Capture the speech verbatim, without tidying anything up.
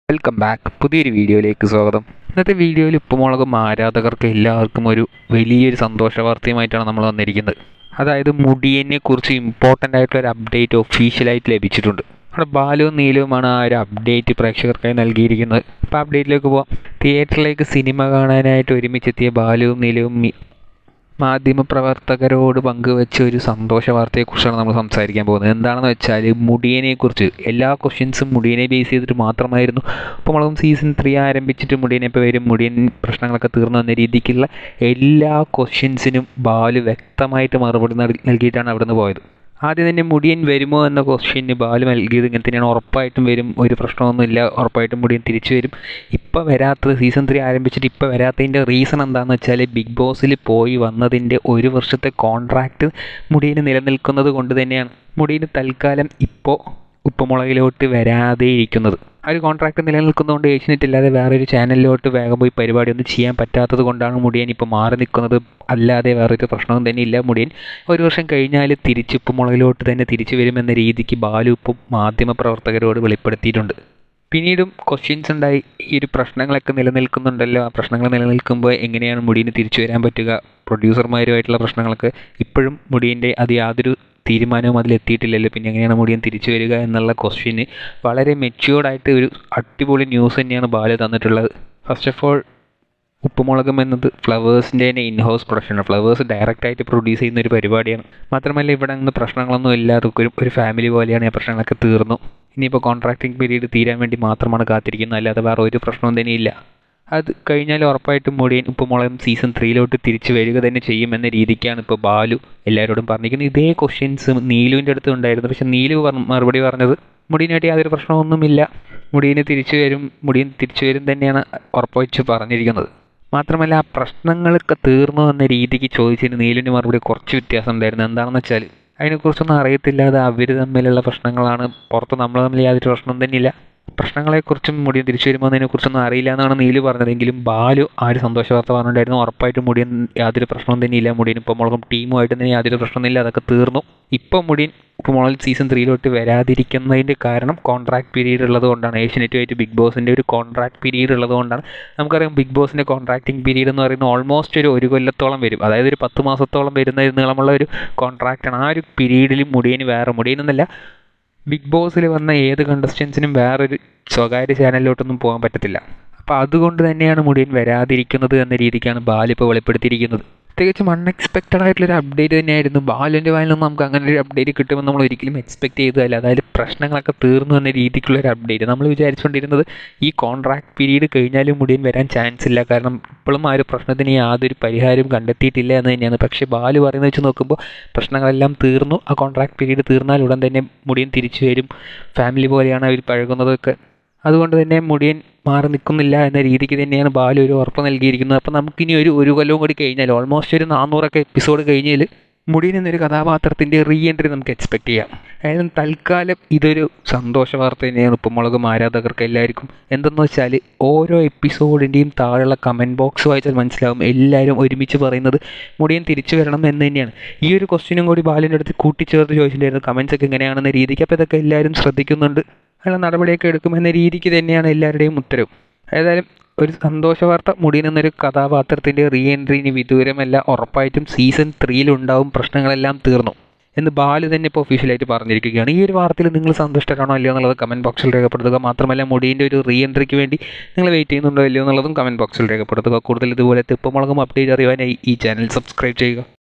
Welcome back. പുതിയൊരു വീഡിയോയിലേക്ക് സ്വാഗതം. ഇന്നത്തെ വീഡിയോയിൽ ഉപ്പുമുളകും ആരാധകർക്ക് എല്ലാവർക്കും ഒരു വലിയൊരു സന്തോഷ വാർത്തയുമായിട്ടാണ് നമ്മൾ വന്നിരിക്കുന്നത്. അതായത് മുടിയനെ കുറിച്ച് ഇമ്പോർട്ടൻ്റ് ആയിട്ടുള്ള ഒരു അപ്ഡേറ്റ് ഒഫീഷ്യലായിട്ട് ലഭിച്ചിട്ടുണ്ട്. അവിടെ ബാലുവും നീലുവുമാണ് ആ ഒരു അപ്ഡേറ്റ് പ്രേക്ഷകർക്കായി നൽകിയിരിക്കുന്നത്. അപ്പോൾ അപ്ഡേറ്റിലേക്ക് പോവാം. തിയേറ്ററിലേക്ക് സിനിമ കാണാനായിട്ട് ഒരുമിച്ചെത്തിയ ബാലുവും നീലുവും മാധ്യമപ്രവർത്തകരോട് പങ്കുവെച്ച ഒരു സന്തോഷ വാർത്തയെക്കുറിച്ചാണ് നമ്മൾ സംസാരിക്കാൻ പോകുന്നത്. എന്താണെന്ന് വെച്ചാൽ മുടിയനെക്കുറിച്ച് എല്ലാ ക്വസ്റ്റ്യൻസും മുടിയനെ ബേസ് ചെയ്തിട്ട് മാത്രമായിരുന്നു. അപ്പോൾ നമ്മളും സീസൺ ത്രീ ആരംഭിച്ചിട്ട് മുടിയനെ ഇപ്പോൾ വരും, മുടിയൻ പ്രശ്നങ്ങളൊക്കെ തീർന്നു എന്ന രീതിക്കുള്ള എല്ലാ ക്വസ്റ്റ്യൻസിനും ബാലു വ്യക്തമായിട്ട് മറുപടി നൽകിയിട്ടാണ് അവിടെ നിന്ന് പോയത്. ആദ്യം തന്നെ മുടിയൻ വരുമോ എന്ന ക്വസ്റ്റ്യന് ബാലു നൽകിയത് ഇങ്ങനെ തന്നെയാണ്. ഉറപ്പായിട്ടും വരും, ഒരു പ്രശ്നമൊന്നുമില്ല, ഉറപ്പായിട്ടും മുടിയൻ തിരിച്ചു വരും. ഇപ്പോൾ വരാത്തത്, സീസൺ ത്രീ ആരംഭിച്ചിട്ട് ഇപ്പോൾ വരാത്തതിൻ്റെ റീസൺ എന്താണെന്ന് വെച്ചാൽ ബിഗ് ബോസിൽ പോയി വന്നതിൻ്റെ ഒരു വർഷത്തെ കോൺട്രാക്റ്റ് മുടിയന് നിലനിൽക്കുന്നത് കൊണ്ട് തന്നെയാണ് മുടിയന് തൽക്കാലം ഇപ്പോൾ ഉപ്പുമുളകിലോട്ട് വരാതെ ഇരിക്കുന്നത്. ആ ഒരു കോൺട്രാക്റ്റ് നിലനിൽക്കുന്നതുകൊണ്ട് ഏഷ്യനെറ്റ് ഇല്ലാതെ വേറൊരു ചാനലിലോട്ട് വേഗം പോയി പരിപാടിയൊന്നും ചെയ്യാൻ പറ്റാത്തത് കൊണ്ടാണ് മുടിയൻ ഇപ്പോൾ മാറി നിൽക്കുന്നത്. അല്ലാതെ വേറൊരു പ്രശ്നവും തന്നെ ഇല്ല. മുടിയൻ ഒരു വർഷം കഴിഞ്ഞാൽ തിരിച്ച് ഉപ്പുമുളകിലോട്ട് തന്നെ തിരിച്ചു വരുമെന്ന രീതിക്ക് ബാലു ഇപ്പോൾ മാധ്യമപ്രവർത്തകരോട് വെളിപ്പെടുത്തിയിട്ടുണ്ട്. പിന്നീടും ക്വസ്റ്റ്യൻസ് ഉണ്ടായി, ഈ ഒരു പ്രശ്നങ്ങളൊക്കെ നിലനിൽക്കുന്നുണ്ടല്ലോ, ആ പ്രശ്നങ്ങൾ നിലനിൽക്കുമ്പോൾ എങ്ങനെയാണ് മുടിയന് തിരിച്ചു വരാൻ പറ്റുക, പ്രൊഡ്യൂസർമാരുമായിട്ടുള്ള പ്രശ്നങ്ങളൊക്കെ ഇപ്പോഴും മുടിയൻ്റെ അത് യാതൊരു തീരുമാനവും അതിലെത്തിയിട്ടില്ലല്ലോ, പിന്നെ എങ്ങനെയാണ് മുടിയൻ തിരിച്ചു വരിക എന്നുള്ള ക്വസ്റ്റ്യന് വളരെ മെച്യൂർഡായിട്ട് ഒരു അടിപൊളി ന്യൂസ് തന്നെയാണ് ബാലു തന്നിട്ടുള്ളത്. ഫസ്റ്റ് ഓഫ് ഓൾ ഉപ്പുമുളകം എന്നത് ഫ്ലവേഴ്സിൻ്റെ തന്നെ ഇൻഹൗസ് പ്രൊഡക്ഷനാണ്. ഫ്ലവേഴ്സ് ഡയറക്റ്റായിട്ട് പ്രൊഡ്യൂസ് ചെയ്യുന്ന ഒരു പരിപാടിയാണ്. മാത്രമല്ല ഇവിടെ നിന്ന് പ്രശ്നങ്ങളൊന്നും ഇല്ലാതെ ഒരു ഒരു ഫാമിലി പോലെയാണ്. ആ പ്രശ്നങ്ങളൊക്കെ തീർന്നു. ഇനിയിപ്പോൾ കോൺട്രാക്റ്റിംഗ് പീരീഡ് തീരാൻ വേണ്ടി മാത്രമാണ് കാത്തിരിക്കുന്നത്, അല്ലാതെ വേറെ ഒരു പ്രശ്നവും തന്നെ ഇല്ല. അത് കഴിഞ്ഞാൽ ഉറപ്പായിട്ടും മുടിയൻ ഉപ്പുമുളകം സീസൺ ത്രീയിലോട്ട് തിരിച്ചു വരിക തന്നെ ചെയ്യുമെന്ന രീതിക്കാണ് ഇപ്പോൾ ബാലു എല്ലാവരോടും പറഞ്ഞിരിക്കുന്നത്. ഇതേ ക്വസ്റ്റ്യൻസ് നീലുവിൻ്റെ അടുത്ത് ഉണ്ടായിരുന്നു. പക്ഷേ നീലു മറുപടി പറഞ്ഞത് മുടിയനായിട്ട് യാതൊരു പ്രശ്നമൊന്നുമില്ല, മുടിയന് തിരിച്ചു വരും, മുടിയൻ തിരിച്ചു വരും തന്നെയാണ് ഉറപ്പുവെച്ച് പറഞ്ഞിരിക്കുന്നത്. മാത്രമല്ല ആ പ്രശ്നങ്ങളൊക്കെ തീർന്നു എന്ന രീതിക്ക് ചോദിച്ചതിന് നീലുവിൻ്റെ മറുപടി കുറച്ച് വ്യത്യാസം ഉണ്ടായിരുന്നു. എന്താണെന്ന് വെച്ചാൽ അതിനെക്കുറിച്ചൊന്നും അറിയത്തില്ലാതെ അവർ തമ്മിലുള്ള പ്രശ്നങ്ങളാണ്, പുറത്ത് നമ്മൾ തമ്മിൽ യാതൊരു പ്രശ്നം തന്നെയില്ല, പ്രശ്നങ്ങളെക്കുറിച്ചും മുടിയൻ തിരിച്ചു വരുമ്പോൾ അതിനെക്കുറിച്ചൊന്നും അറിയില്ല എന്നാണ് നീലു പറഞ്ഞതെങ്കിലും ബാലു ആ ഒരു സന്തോഷ വാർത്ത പറഞ്ഞിട്ടുണ്ടായിരുന്നു. ഉറപ്പായിട്ടും മുടിയൻ യാതൊരു പ്രശ്നവും തന്നെയില്ല, മുടിയൻ ഉപ്പുമുളകും ടീമുമായിട്ട് തന്നെ യാതൊരു പ്രശ്നമൊന്നുമില്ല, അതൊക്കെ തീർന്നു. ഇപ്പോൾ മുടിയൻ ഉപ്പുമുളക് സീസൺ ത്രീയിലോട്ട് വരാതിരിക്കുന്നതിൻ്റെ കാരണം കോൺട്രാക്ട് പീരീഡ് ഉള്ളത് കൊണ്ടാണ്. ഏഷ്യനെറ്റുമായിട്ട് ബിഗ് ബോസിൻ്റെ ഒരു കോൺട്രാക്ട് പീരീഡ് ഉള്ളത് കൊണ്ടാണ്. നമുക്കറിയാം ബിഗ് ബോസിൻ്റെ കോൺട്രാക്റ്റിംഗ് പീരീഡ് എന്ന് പറയുന്നത് ഓൾമോസ്റ്റ് ഒരു ഒരു കൊല്ലത്തോളം വരും, അതായത് ഒരു പത്ത് മാസത്തോളം വരുന്ന നീളമുള്ള ഒരു കോൺട്രാക്റ്റാണ്. ആ ഒരു പീരീഡിൽ മുടിയന് വേറെ മുടിയനെന്നല്ല ബിഗ് ബോസിൽ വന്ന ഏത് കണ്ടസ്റ്റൻസിനും വേറൊരു സ്വകാര്യ ചാനലിലോട്ടൊന്നും പോകാൻ പറ്റത്തില്ല. അപ്പോൾ അതുകൊണ്ട് തന്നെയാണ് മുടിയൻ വരാതിരിക്കുന്നത് എന്ന രീതിക്കാണ് ബാലു ഇപ്പോൾ വെളിപ്പെടുത്തിയിരിക്കുന്നത്. തികച്ചും അൺഎക്സ്പെക്റ്റഡ് ആയിട്ടുള്ളൊരു അപ്ഡേറ്റ് തന്നെയായിരുന്നു. ബാലുവിൻ്റെ വായിൽ നിന്ന് നമുക്ക് അങ്ങനെ ഒരു അപ്ഡേറ്റ് കിട്ടുമെന്ന് നമ്മൾ ഒരിക്കലും എക്സ്പെക്ട് ചെയ്തതല്ല. അതായത് പ്രശ്നങ്ങളൊക്കെ തീർന്നു എന്ന രീതിക്കുള്ളൊരു അപ്ഡേറ്റ്. നമ്മൾ വിചാരിച്ചുകൊണ്ടിരുന്നത് ഈ കോൺട്രാക്ട് പീരീഡ് കഴിഞ്ഞാലും മുടിയൻ വരാൻ ചാൻസ് ഇല്ല, കാരണം ഇപ്പോഴും ആ ഒരു പ്രശ്നത്തിന് യാതൊരു പരിഹാരവും കണ്ടെത്തിയിട്ടില്ല എന്ന് തന്നെയാണ്. പക്ഷേ ബാലു പറയുന്നത് വെച്ച് നോക്കുമ്പോൾ പ്രശ്നങ്ങളെല്ലാം തീർന്നു, ആ കോൺട്രാക്ട് പീരീഡ് തീർന്നാൽ ഉടൻ തന്നെ മുടിയൻ തിരിച്ചു വരും, ഫാമിലി പോലെയാണ് അവർ പഴകുന്നതൊക്കെ, അതുകൊണ്ട് തന്നെ മുടിയൻ മാറി നിൽക്കുന്നില്ല എന്ന രീതിക്ക് തന്നെയാണ് ബാലു ഒരു ഉറപ്പ് നൽകിയിരിക്കുന്നത്. അപ്പോൾ നമുക്കിനി ഒരു ഒരു കൊല്ലവും കൂടി കഴിഞ്ഞാൽ ഓൾമോസ്റ്റ് ഒരു നാനൂറൊക്കെ എപ്പിസോഡ് കഴിഞ്ഞാൽ മുടിയൻ എന്നൊരു കഥാപാത്രത്തിൻ്റെ റീ എൻട്രി നമുക്ക് എക്സ്പെക്ട് ചെയ്യാം. അതായത് തൽക്കാലം ഇതൊരു സന്തോഷ വാർത്ത തന്നെയാണ് ഉപ്പുമുളകും ആരാധകർക്ക് എല്ലാവർക്കും. എന്തെന്ന് വെച്ചാൽ ഓരോ എപ്പിസോഡിൻ്റെയും താഴെയുള്ള കമൻറ്റ് ബോക്സ് വായിച്ചാൽ മനസ്സിലാവും എല്ലാവരും ഒരുമിച്ച് പറയുന്നത് മുടിയൻ തിരിച്ചു വരണം എന്ന് തന്നെയാണ്. ഈ ഒരു ക്വസ്റ്റ്യനും കൂടി ബാലുവിൻ്റെ അടുത്ത് കൂട്ടിച്ചേർത്ത് ചോദിച്ചിട്ടുണ്ടായിരുന്നു, കമൻറ്റ്സ് ഒക്കെ എങ്ങനെയാണെന്ന രീതിക്ക്. അപ്പോൾ ഇതൊക്കെ എല്ലാവരും ശ്രദ്ധിക്കുന്നുണ്ട്, നല്ല നടപടിയൊക്കെ എടുക്കുമെന്ന രീതിക്ക് തന്നെയാണ് എല്ലാവരുടെയും ഉത്തരവ്. ഏതായാലും ഒരു സന്തോഷ വാർത്ത, മുടിയൻ എന്നൊരു കഥാപാത്രത്തിൻ്റെ റീ എൻട്രി ഇനി വിദൂരമല്ല, ഉറപ്പായിട്ടും സീസൺ ത്രീയിലുണ്ടാവും, പ്രശ്നങ്ങളെല്ലാം തീർന്നു എന്ന് ബാലു തന്നെ ഇപ്പോൾ ഒഫീഷ്യലായിട്ട് പറഞ്ഞിരിക്കുകയാണ്. ഈ ഒരു വാർത്തയിൽ നിങ്ങൾ സന്തുഷ്ടരാണോ അല്ലയോ എന്നുള്ളത് കമൻറ്റ് ബോക്സിൽ രേഖപ്പെടുത്തുക. മാത്രമല്ല മുടിയൻ്റെ ഒരു റീ എൻട്രിക്ക് വേണ്ടി നിങ്ങൾ വെയിറ്റ് ചെയ്യുന്നുണ്ടോ അല്ലയോ എന്നുള്ളതും കമൻറ്റ് ബോക്സിൽ രേഖപ്പെടുത്തുക. കൂടുതൽ ഇതുപോലത്തെ ഉപ്പുമുളകും അപ്ഡേറ്റ് അറിയാനായി ഈ ചാനൽ സബ്സ്ക്രൈബ് ചെയ്യുക.